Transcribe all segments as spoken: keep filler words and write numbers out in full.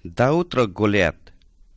दाउद र गोलियत।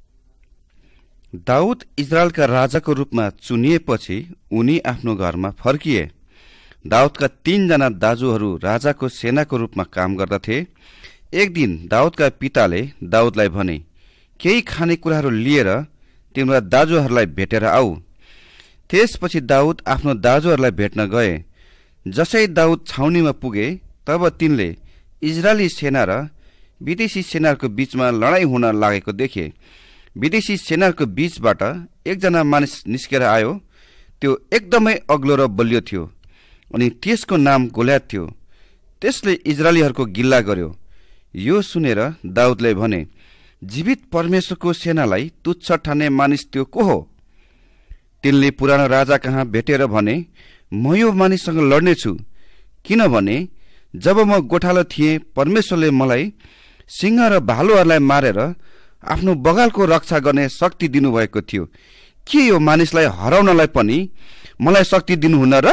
दाउद इजरायलका राजाको रूपमा चुनिएपछि उनी आफ्नो घरमा फर्किए। दाउदका तीनजना दाजुहरू राजाको सेनाको रूपमा काम गर्दथे। एक दिन दाउदका पिताले दाउदलाई भने, केही खानेकुराहरू लिएर तिम्रा दाजुहरूलाई भेटेर आऊ। त्यसपछि दाउद आफ्नो दाजुहरूलाई भेट्न गए। जसै दाउद छाउनीमा पुगे तब तिनले इजरायली सेना र विदेशी सेनाको बीचमा लडाईँ हुन लागेको देखे। विदेशी सेनाको बीचबाट एकजना मानिस निस्केर आयो। त्यो एकदमै अग्लो र बलियो थियो अनि त्यसको नाम गोलियत थियो। त्यसले इजरायलीहरूको गिल्ला गर्यो। यो सुनेर दाउदले भने, जीवित परमेश्वरको सेनालाई तुच्छ ठान्ने मानिस त्यो को हो? तिनले पुरानो राजा कहाँ भेटेर भने, म यो मानिससँग लड्नेछु, किनभने जब म गोठालो थिएँ परमेश्वरले मलाई सिंह र भालुहरूलाई मारेर आफ्नो बगालको रक्षा गर्ने शक्ति दिनुभएको थियो। के यो मानिसलाई हराउनलाई पनि मलाई शक्ति दिनुहुन्न र?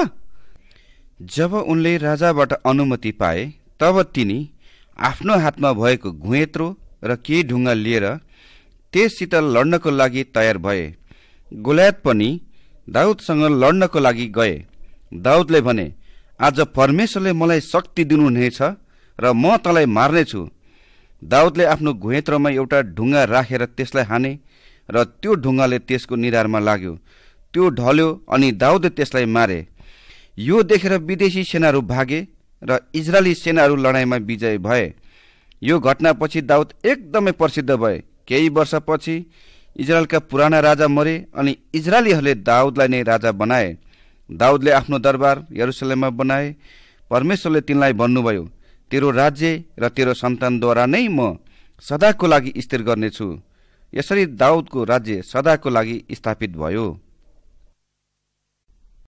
जब उनले राजाबाट अनुमति पाए तब तिनी आफ्नो हातमा भएको घुइँत्रो र केही ढुङ्गा लिएर त्यससित लड्नको लागि तयार भए। गोलियत पनि दाउदसँग लड्नको लागि गए। दाउदले भने, आज परमेश्वरले मलाई शक्ति दिनुहुनेछ र म तँलाई मार्नेछु। दाउदले आफ्नो घुइँत्रोमा एउटा ढुङ्गा राखेर त्यसलाई हाने र त्यो ढुङ्गाले त्यसको निधारमा लाग्यो। त्यो ढल्यो अनि दाउदले त्यसलाई मारे। यो देखेर विदेशी सेनाहरू भागे र इजरायली सेनाहरू लडाईँमा विजय भए। यो घटनापछि दाउद एकदमै प्रसिद्ध भए। केही वर्षपछि इजरायलका पुराना राजा मरे अनि इजरायलीहरूले दाउदलाई नै राजा बनाए। दाउदले आफ्नो दरबार यरुसलेममा बनाए। परमेश्वरले तिनलाई भन्नुभयो, तेरो राज्य र तेरो सन्तानद्वारा नै म सदाको लागि स्थिर गर्नेछु। यसरी दाउदको राज्य सदाको लागि स्थापित भयो।